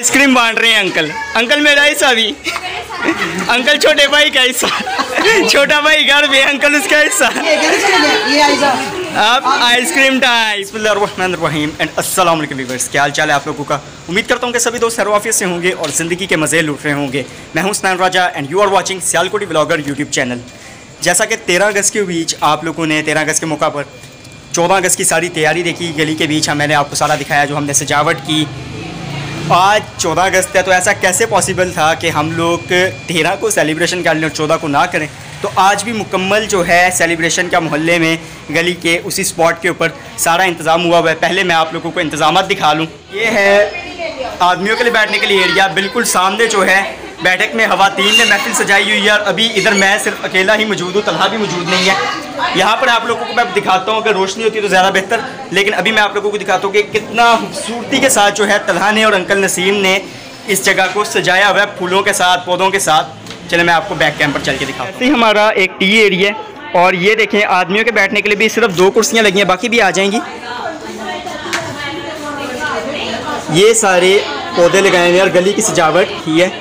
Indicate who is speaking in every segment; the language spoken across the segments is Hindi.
Speaker 1: आइसक्रीम बांट रहे हैं अंकल। अंकल मेरा हिस्सा भी। अंकल छोटे भाई का हिस्सा। छोटा भाई घर में, अंकल उसका हिस्सा। अब आइसक्रीम टाइम। बिस्मिल्लाहिर्रहमानिर्रहीम एंड अस्सलाम वालेकुम व्यूअर्स, क्या हाल चाल है आप लोगों का। उम्मीद करता हूँ कि सभी दोस्त खैरियत से होंगे और ज़िंदगी के मज़े लूट रहे होंगे। मैं हूँ स्नैन Raja and you are watching Sialkoti vlogger YouTube channel. जैसा कि 13 अगस्त के बीच आप लोगों ने 13 अगस्त के मौका पर 14 अगस्त की सारी तैयारी देखी। गली के बीच मैंने आपको सारा दिखाया जो हमने सजावट की। आज 14 अगस्त है तो ऐसा कैसे पॉसिबल था कि हम लोग 13 को सेलिब्रेशन कर लें और 14 को ना करें। तो आज भी मुकम्मल जो है सेलिब्रेशन का मोहल्ले में गली के उसी स्पॉट के ऊपर सारा इंतज़ाम हुआ हुआ है। पहले मैं आप लोगों को इंतज़ामात दिखा लूँ। ये है आदमियों के लिए बैठने के लिए एरिया। बिल्कुल सामने जो है बैठक में ख़वातीन ने महफिल सजाई हुई है और अभी इधर मैं सिर्फ अकेला ही मौजूद हूँ, तलहा भी मौजूद नहीं है। यहाँ पर आप लोगों को मैं दिखाता हूँ, अगर रोशनी होती तो ज़्यादा बेहतर, लेकिन अभी मैं आप लोगों को दिखाता हूँ कि कितना खूबसूरती के साथ जो है तलहा ने और अंकल नसीम ने इस जगह को सजाया हुआ है फूलों के साथ, पौधों के साथ। चले मैं आपको बैक कैंप पर चल के दिखाता हूँ। हमारा एक टी एरिया है और ये देखें आदमियों के बैठने के लिए भी सिर्फ 2 कुर्सियाँ लगी हैं, बाकी भी आ जाएंगी। ये सारे पौधे लगाए हुए हैं और गली की सजावट की है।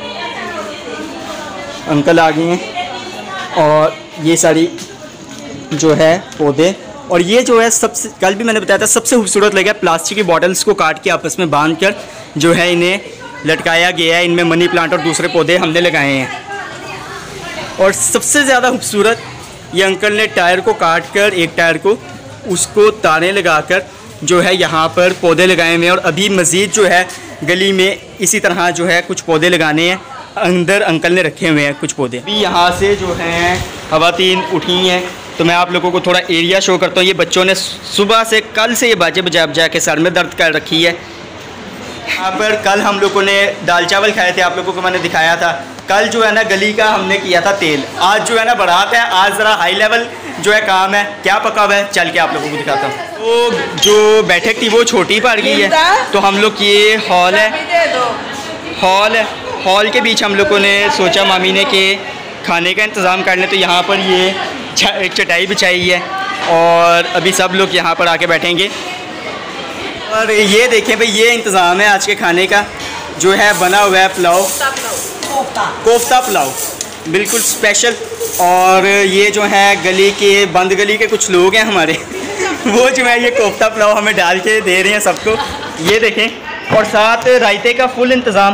Speaker 1: अंकल आ गए हैं और ये सारी जो है पौधे, और ये जो है सबसे, कल भी मैंने बताया था, सबसे खूबसूरत लगा प्लास्टिक की बॉटल्स को काट के आपस में बांध कर जो है इन्हें लटकाया गया है। इनमें मनी प्लांट और दूसरे पौधे हमने लगाए हैं। और सबसे ज़्यादा खूबसूरत ये अंकल ने टायर को काट कर, एक टायर को उसको तारें लगाकर जो है यहाँ पर पौधे लगाए हुए हैं। और अभी मज़ीद जो है गली में इसी तरह जो है कुछ पौधे लगाने हैं। अंदर अंकल ने रखे हुए हैं कुछ पौधे। अभी यहाँ से जो हैं ख़वातीन उठी हैं तो मैं आप लोगों को थोड़ा एरिया शो करता हूँ। ये बच्चों ने सुबह से, कल से ये बाजे बजा के सर में दर्द कर रखी है। यहाँ पर कल हम लोगों ने दाल चावल खाए थे, आप लोगों को मैंने दिखाया था। कल जो है ना गली का हमने किया था तेल। आज जो है ना बारात है, आज ज़रा हाई लेवल जो है काम है। क्या पका हुआ है चल के आप लोगों को दिखाता हूँ। तो जो बैठक थी वो छोटी पड़ गई है, तो हम लोग ये हॉल है, हॉल के बीच हम लोगों ने सोचा मामी ने कि खाने का इंतज़ाम कर लें। तो यहाँ पर ये एक चटाई बिछाई है और अभी सब लोग यहाँ पर आके बैठेंगे। और ये देखें भाई, ये इंतज़ाम है आज के खाने का जो है बना हुआ है पुलाव, कोफ्ता पुलाव बिल्कुल स्पेशल। और ये जो है गली के, बंद गली के कुछ लोग हैं हमारे वो जो है ये कोफ्ता पुलाव हमें डाल के दे रहे हैं सबको। ये देखें, और साथ रायते का फुल इंतज़ाम।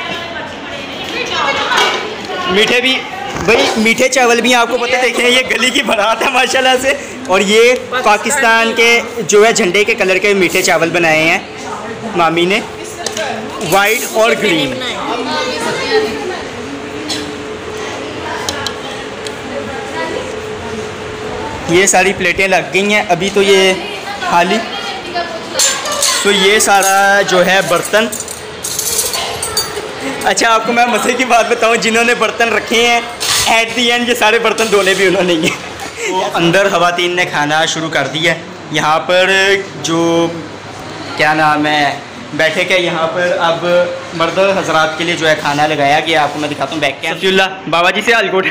Speaker 1: मीठे भी भाई, मीठे चावल भी आपको पता है। देखें ये गली की बारात है माशाल्लाह से, और ये पाकिस्तान के जो है झंडे के कलर के मीठे चावल बनाए हैं मामी ने, वाइट और ग्रीन। ये सारी प्लेटें लग गई हैं अभी तो ये खाली। तो ये सारा जो है बर्तन। अच्छा आपको मैं मज़े की बात बताऊं, जिन्होंने बर्तन रखे हैं एट दी एंड ये सारे बर्तन धोने भी उन्होंने ही हैं। तो अंदर ख़वातीन ने खाना शुरू कर दिया। यहाँ पर जो क्या नाम है बैठे के, यहाँ पर अब मर्द हजरात के लिए जो है खाना लगाया गया। आपको मैं दिखाता हूँ बैक के। सफीउल्लाह बाबा जी से हालकोट।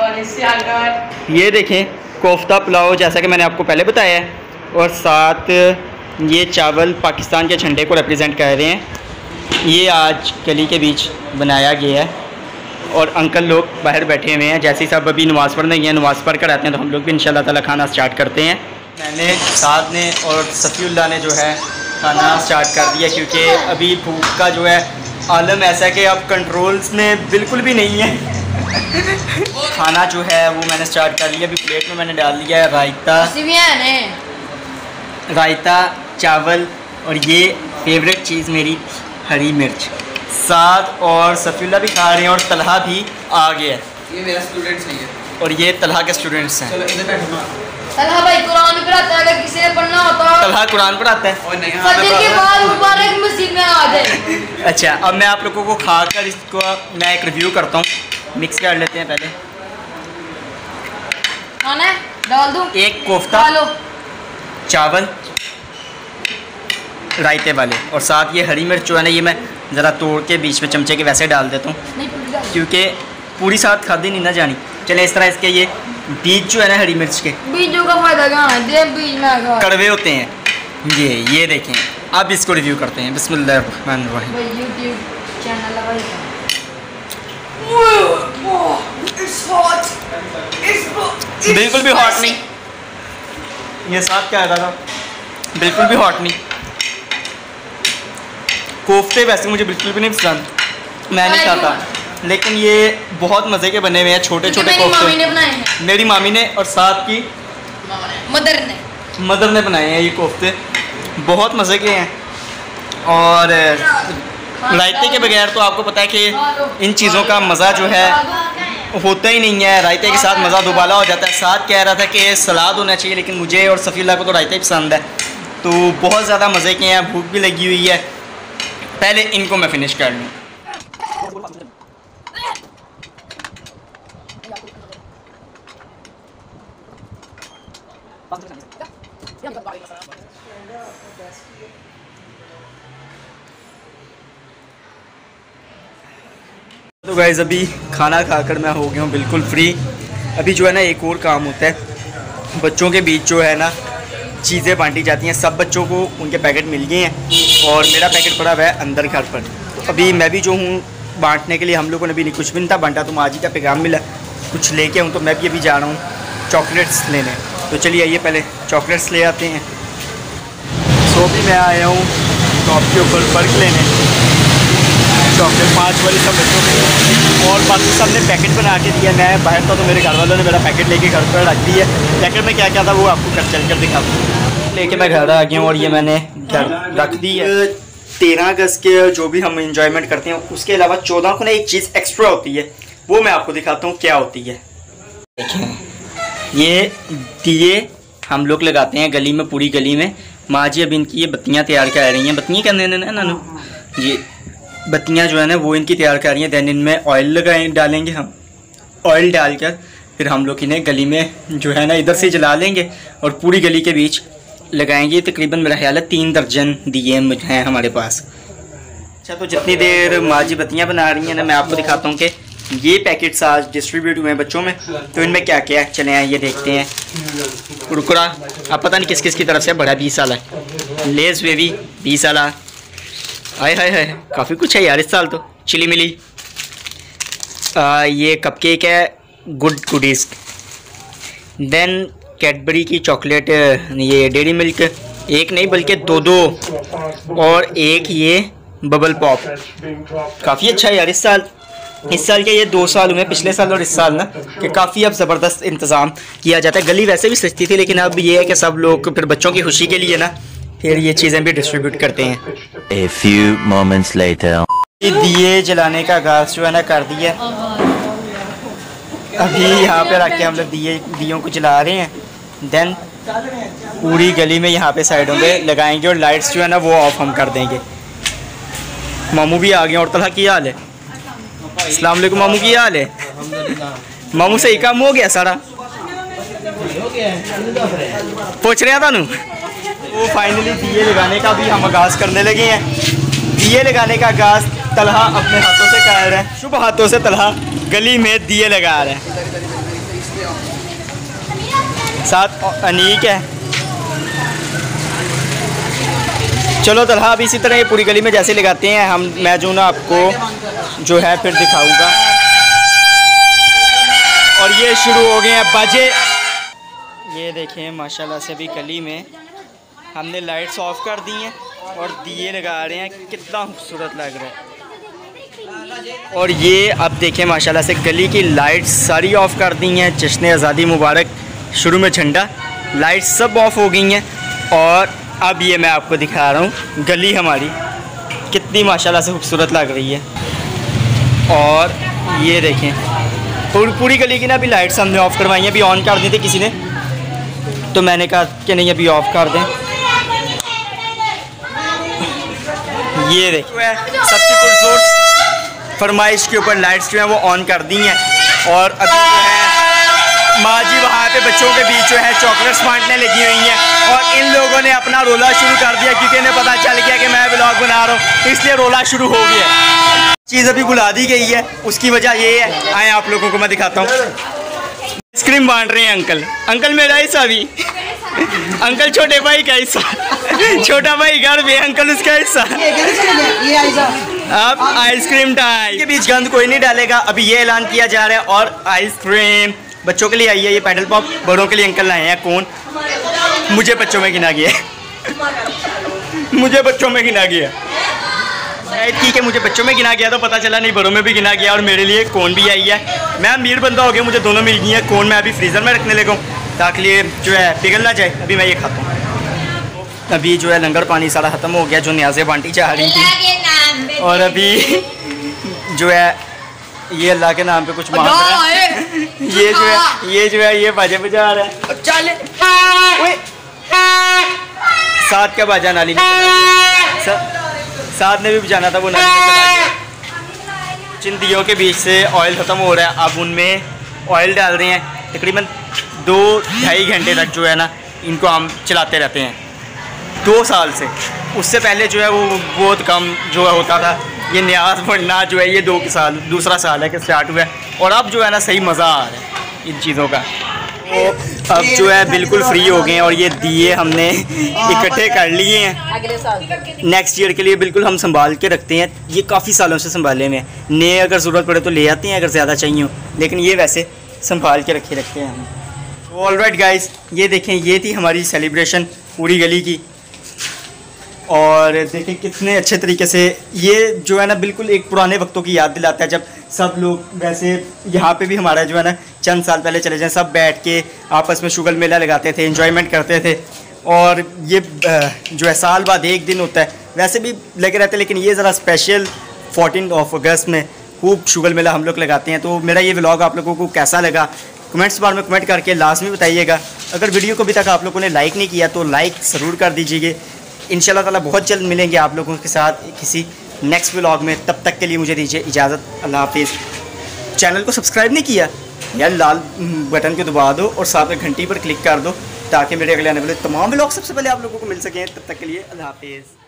Speaker 1: ये देखें कोफ्ता पुलाव जैसा कि मैंने आपको पहले बताया है, और साथ ये चावल पाकिस्तान के झंडे को रिप्रेजेंट कर रहे हैं। ये आज गली के बीच बनाया गया है और अंकल लोग बाहर बैठे हुए हैं। जैसे ही सब अभी नमाज़ पढ़ने गए, नमाज़ पढ़ कर आते हैं तो हम लोग भी इंशाल्लाह ताला खाना स्टार्ट करते हैं। मैंने, साथ ने और सफ़ीउल्लाह ने जो है खाना स्टार्ट कर दिया, क्योंकि अभी भूख का जो है आलम ऐसा है कि अब कंट्रोल्स में बिल्कुल भी नहीं है। खाना जो है वो मैंने स्टार्ट कर लिया। अभी प्लेट में मैंने डाल दिया है रायता, चावल, और ये फेवरेट चीज़ मेरी हरी मिर्च साथ। और सफ़ीउल्लाह भी खा रहे हैं और तलहा भी आ गया है। ये मेरा स्टूडेंट्स नहीं है और ये तलहा के स्टूडेंट्स हैं।
Speaker 2: तलहा भाई कुरान पढ़ाता है, अगर किसी ने पढ़ना होता है।
Speaker 1: तलहा कुरान पढ़ाता है और नहीं फजर के बाद मुबारक मस्जिद में आ जाए। अच्छा अब मैं आप लोगों को खाकर इसको मैं एक रिव्यू करता हूँ। मिक्स कर लेते हैं पहले।
Speaker 2: खाना है डाल दूँ।
Speaker 1: एक कोफ्ता, चावल रायते वाले, और साथ ये हरी मिर्च जो है ना, ये मैं ज़रा तोड़ के बीच में चमचे के वैसे डाल देता हूँ क्योंकि पूरी साथ खादी नहीं ना जानी। चले इस तरह इसके ये बीज जो है ना हरी मिर्च के, बीजों का फायदा क्या है, बीज में कड़वे होते हैं। ये देखें, अब इसको रिव्यू करते हैं। बिस्मिल्लाहिर्रहमानिर्रहीम।
Speaker 2: चैनल है भाई का।
Speaker 1: बिल्कुल भी हॉट नहीं, ये साथ क्या था, बिल्कुल भी हॉट नहीं। कोफ्ते वैसे मुझे बिल्कुल भी नहीं पसंद, मैं नहीं खाता, लेकिन ये बहुत मज़े के बने हुए हैं, छोटे छोटे कोफ्ते।
Speaker 2: मामी ने बनाए हैं,
Speaker 1: मेरी मामी ने और साथ की मदर ने बनाए हैं ये कोफ्ते, बहुत मज़े के हैं। और रायते के बगैर तो आपको पता है कि इन चीज़ों का मज़ा जो है होता ही नहीं है, रायते के साथ मज़ा दुबाला हो जाता है। साथ कह रहा था कि सलाद होना चाहिए, लेकिन मुझे और सफ़ीला को तो रायता ही पसंद है, तो बहुत ज़्यादा मज़े के हैं, भूख भी लगी हुई है। पहले इनको मैं फिनिश कर लूँ। तो गाइस अभी खाना खाकर मैं हो गया हूँ बिल्कुल फ्री। अभी जो है ना एक और काम होता है, बच्चों के बीच जो है ना चीज़ें बांटी जाती हैं। सब बच्चों को उनके पैकेट मिल गए हैं और मेरा पैकेट पड़ा हुआ है अंदर घर पर। तो अभी मैं भी जो हूँ बांटने के लिए, हम लोगों ने भी कुछ भी नहीं था बांटा, तो आज ही का पैगाम मिला कुछ लेके हूँ, तो मैं भी अभी जा रहा हूँ चॉकलेट्स लेने। तो चलिए आइए पहले चॉकलेट्स ले आते हैं। सो भी मैं आया हूँ शॉप के ऊपर बर्क लेने, चॉकलेट 5 वाली सब बच्चों के, और बाकी सब ने पैकेट बना के दिया। मैं बाहर था तो मेरे घर वालों ने मेरा पैकेट लेके घर पर रख दिया। पैकेट में क्या क्या था वो आपको चल कर दिखा दूँ। लेके मैं घर आ गया हूँ और ये मैंने घर रख दी है। 13 अगस्त के जो भी हम इंजॉयमेंट करते हैं, उसके अलावा 14 को ना एक चीज़ एक्स्ट्रा होती है, वो मैं आपको दिखाता हूँ क्या होती है। देखें ये दिए हम लोग लगाते हैं गली में, पूरी गली में। माँ जी अब इनकी ये बत्तियाँ तैयार कर रही हैं, बत्तियाँ क्या देने ना नानू, ये बत्तियाँ जो है ना वो इनकी तैयार कर रही हैं। दैन इनमें ऑयल डालेंगे हम, ऑयल डालकर फिर हम लोग इन्हें गली में जो है ना इधर से जला लेंगे और पूरी गली के बीच लगाएंगे। तकरीबन मेरा ख्याल है 3 दर्जन दिए हैं हमारे पास। अच्छा, तो जितनी देर माँ जी बत्तियाँ बना रही हैं ना, मैं आपको दिखाता हूँ कि ये पैकेट्स आज डिस्ट्रीब्यूट हुए हैं बच्चों में, तो इनमें क्या क्या है चले आए ये देखते हैं। कुरकुरा अब पता नहीं किस किस की तरफ से, बड़ा 20 वाला है, लेस बेबी 20 वाला, हाय हाय हाय काफ़ी कुछ है यार इस साल तो। चिली मिली, ये कपकेक है, गुड गुडीज़। देन कैडबरी की चॉकलेट, ये डेयरी मिल्क, एक नहीं बल्कि 2-2, और एक ये बबल पॉप। काफ़ी अच्छा है यार इस साल के ये 2 साल हुए, पिछले साल और इस साल ना, कि काफ़ी अब ज़बरदस्त इंतज़ाम किया जाता है। गली वैसे भी सस्ती थी, लेकिन अब ये है कि सब लोग फिर बच्चों की खुशी के लिए ना फिर ये चीज़ें भी डिस्ट्रीब्यूट करते हैं।
Speaker 3: A few moments later.
Speaker 1: ये दिए जलाने का आगाज़ जो है ना कर दिया। अभी यहाँ पे रख के हम लोग दियों को जला रहे हैं। देन पूरी गली में यहाँ पे साइडों पे लगाएंगे और लाइट्स जो है ना वो ऑफ हम कर देंगे। मामू भी आ गए। और तलहा की हाल है? अस्सलाम वालेकुम मामू, की हाल है? मामू सही काम हो गया सारा? पूछ रहे था। वो फाइनली दिए लगाने का भी हम आगाज़ करने लगे हैं। दिए लगाने का आगाज़ तलहा अपने हाथों से कर रहा है, शुभ हाथों से तलहा गली में दिए लगा रहा है। साथ अनीक है। चलो तलहा अब इसी तरह ये पूरी गली में जैसे लगाते हैं हम, मैं जो ना आपको जो है फिर दिखाऊंगा। और ये शुरू हो गए हैं बाजे। ये देखें माशाल्लाह से अभी गली में हमने लाइट्स ऑफ कर दी हैं और दिए लगा रहे हैं, कितना खूबसूरत लग रहा है। और ये अब देखें माशाल्लाह से गली की लाइट्स सारी ऑफ़ कर दी हैं। जश्न आज़ादी मुबारक, शुरू में झंडा, लाइट्स सब ऑफ़ हो गई हैं। और अब ये मैं आपको दिखा रहा हूँ गली हमारी कितनी माशाल्लाह से खूबसूरत लग रही है। और ये देखें पूरी गली की ना अभी लाइट्स हमने ऑफ़ करवाई हैं, अभी ऑन कर दी थी किसी ने, तो मैंने कहा कि नहीं अभी ऑफ़ कर दें। ये देखिए सबकी पुरजोर फरमाइश के ऊपर लाइट्स जो हैं वो ऑन कर दी हैं। और अभी जो है माँ जी वहाँ पे बच्चों के बीच जो है चॉकलेट्स बांटने लगी हुई हैं। और इन लोगों ने अपना रोला शुरू कर दिया क्योंकि इन्हें पता चल गया कि मैं व्लॉग बना रहा हूँ, इसलिए रोला शुरू हो गया। चीज़ अभी बुला दी गई है, उसकी वजह ये है, आए आप लोगों को मैं दिखाता हूँ। आइसक्रीम बांट रहे हैं अंकल। अंकल मेरा हिस्सा भी, अंकल छोटे भाई का हिस्सा, छोटा भाई घर में, अंकल उसका हिस्सा। अब आइसक्रीम टाइम के बीच गंद कोई नहीं डालेगा। अभी ये ऐलान किया जा रहा है और आइसक्रीम बच्चों के लिए आई है, ये पैडल पॉप बड़ों के लिए अंकल लाए हैं। कौन? मुझे बच्चों में गिना गया मुझे बच्चों में गिना गया। ठीक है, मुझे बच्चों में गिना गया तो पता चला नहीं बड़ों में भी गिना गया। और मेरे लिए कोन भी आई है। मैं अमीर बंदा हो गया, मुझे दोनों मिल गई है। कोन मैं अभी फ्रीज़र में रखने लगा हूँ ताकि ये जो है पिघल ना जाए। अभी मैं ये खाता हूँ। अभी जो है लंगर पानी सारा ख़त्म हो गया जो न्याज़े बांटी चाह रही थी। और अभी जो है ये अल्लाह के नाम पे कुछ मांग रहा है। ये जो है ये बाजे बजा रहा है। साथ क्या बाजा नाली साथ ने भी बजाना था, वो नाली में चला गया। जिन दियों के बीच से ऑयल ख़त्म हो रहा है, अब उनमें ऑयल डाल रहे हैं। तकरीबन 2-2.5 घंटे तक जो है ना इनको हम चलाते रहते हैं 2 साल से। उससे पहले जो है वो बहुत कम जो है होता था। ये न्याज बढ़ना जो है ये 2 साल है कि स्टार्ट हुआ है। और अब जो है ना सही मज़ा आ रहा है इन चीज़ों का। तो अब जो है बिल्कुल फ्री हो गए हैं और ये दिए हमने इकट्ठे कर लिए हैं
Speaker 2: अगले साल
Speaker 1: नेक्स्ट ईयर के लिए। बिल्कुल हम संभाल के रखते हैं, ये काफ़ी सालों से संभाले हुए हैं। नए अगर ज़रूरत पड़े तो ले आते हैं अगर ज़्यादा चाहिए हो, लेकिन ये वैसे संभाल के रखते हैं हम। ऑलराइट गाइस, ये देखें ये थी हमारी सेलिब्रेशन पूरी गली की। और देखें कितने अच्छे तरीके से ये जो है ना बिल्कुल एक पुराने वक्तों की याद दिलाता है, जब सब लोग वैसे यहाँ पे भी हमारा जो है ना चंद साल पहले चले जाएं, सब बैठ के आपस में शुगल मेला लगाते थे, एंजॉयमेंट करते थे। और ये जो है साल बाद एक दिन होता है, वैसे भी लगे रहते हैं, लेकिन ये ज़रा स्पेशल 14 अगस्त में खूब शुगल मेला हम लोग लगाते हैं। तो मेरा ये व्लॉग आप लोगों को कैसा लगा कमेंट्स बार में कमेंट करके लाजमी बताइएगा। अगर वीडियो को अभी तक आप लोगों ने लाइक नहीं किया तो लाइक ज़रूर कर दीजिए। इंशाल्लाह ताला बहुत जल्द मिलेंगे आप लोगों के साथ किसी नेक्स्ट व्लॉग में। तब तक के लिए मुझे दीजिए इजाज़त, अल्लाह हाफिज़। चैनल को सब्सक्राइब नहीं किया यार, लाल बटन को दबा दो और साथ में घंटी पर क्लिक कर दो ताकि मेरे अगले आने वाले तमाम व्लॉग सबसे पहले आप लोगों को मिल सकें। तब तक के लिए अल्लाह हाफिज़।